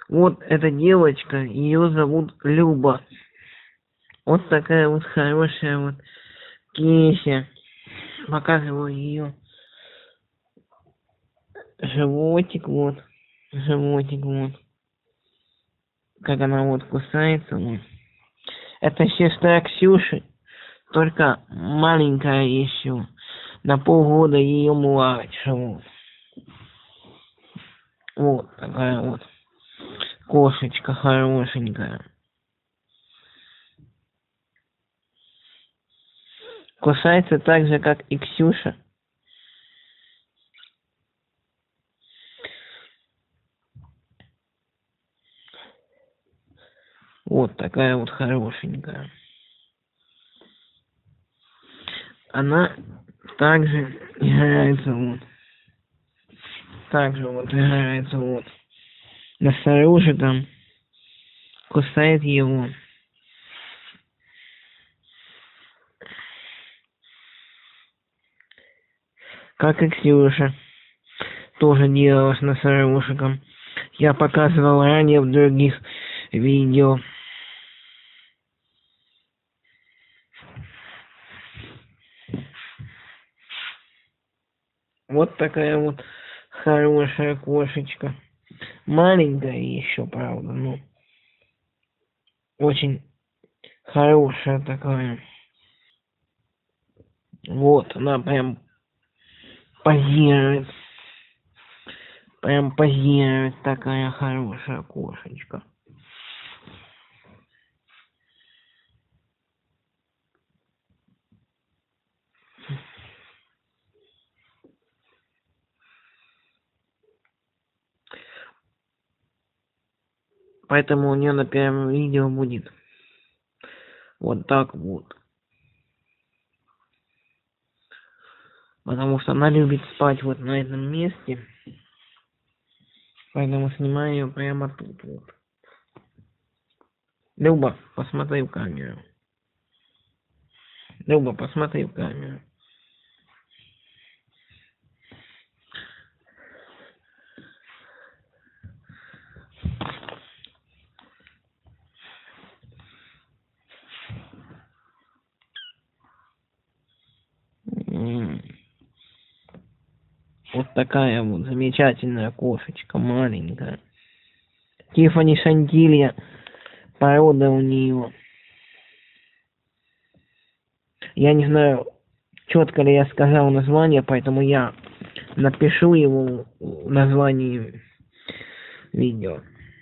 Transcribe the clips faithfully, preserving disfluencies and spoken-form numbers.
Вот эта девочка, ее зовут Люба. Вот такая вот хорошая вот Кися. Показываю ее животик, вот. Животик, вот. Как она вот кусается, вот. Это сестра Ксюши, только маленькая еще. На полгода ее младше, вот. Вот такая вот кошечка хорошенькая. Кусается так же, как и Ксюша. Вот такая вот хорошенькая. Она также играется вот. Также вот играется вот. Снаружи там кусает его. Как и Ксюша тоже делала с носорожком. Я показывал ранее в других видео. Вот такая вот хорошая кошечка. Маленькая еще, правда, но очень хорошая такая. Вот, она прям позирует. Прям позирует такая хорошая кошечка. Поэтому у нее на первом видео будет вот так вот. Потому что она любит спать вот на этом месте. Поэтому снимаю ее прямо тут вот. Люба, посмотри в камеру. Люба, посмотри в камеру. Вот такая вот замечательная кошечка, маленькая. Тиффани Шантилья, порода у нее. Я не знаю, четко ли я сказал название, поэтому я напишу его в названии видео.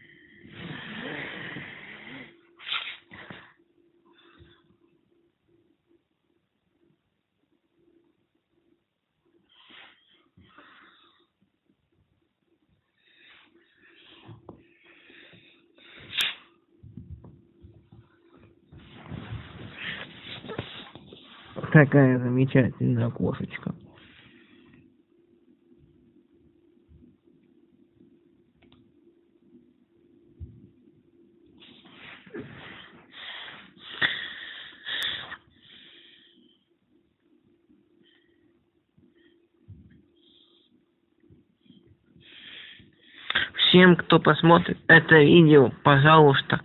Такая замечательная кошечка. Всем, кто посмотрит это видео, пожалуйста,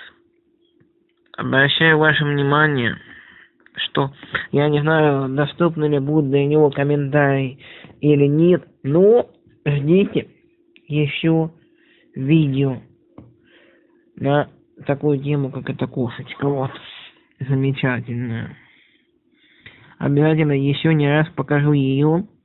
обращаю ваше внимание, что я не знаю, доступны ли будут для него комментарии или нет, но ждите еще видео на такую тему, как эта кошечка. Вот, замечательная. Обязательно еще не раз покажу ее.